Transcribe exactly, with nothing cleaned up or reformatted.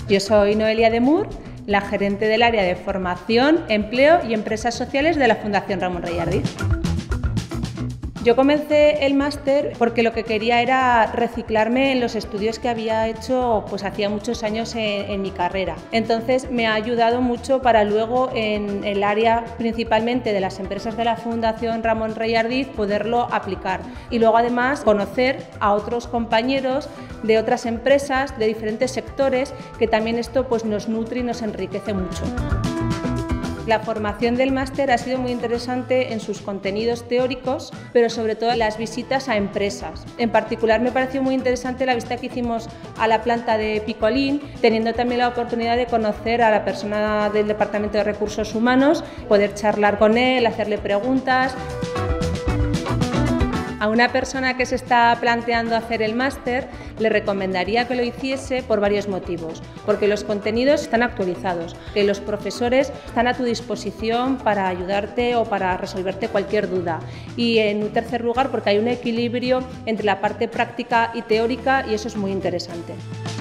Yo soy Noelia de Mur, la gerente del área de Formación, Empleo y Empresas Sociales de la Fundación Ramón Rey Ardiz. Yo comencé el máster porque lo que quería era reciclarme en los estudios que había hecho pues hacía muchos años en, en mi carrera. Entonces me ha ayudado mucho para luego en el área principalmente de las empresas de la Fundación Ramón Rey Ardiz poderlo aplicar y luego además conocer a otros compañeros de otras empresas de diferentes sectores que también esto pues nos nutre y nos enriquece mucho. La formación del máster ha sido muy interesante en sus contenidos teóricos, pero sobre todo en las visitas a empresas. En particular me pareció muy interesante la visita que hicimos a la planta de Picolín, teniendo también la oportunidad de conocer a la persona del Departamento de Recursos Humanos, poder charlar con él, hacerle preguntas. A una persona que se está planteando hacer el máster le recomendaría que lo hiciese por varios motivos, porque los contenidos están actualizados, que los profesores están a tu disposición para ayudarte o para resolverte cualquier duda y en un tercer lugar porque hay un equilibrio entre la parte práctica y teórica y eso es muy interesante.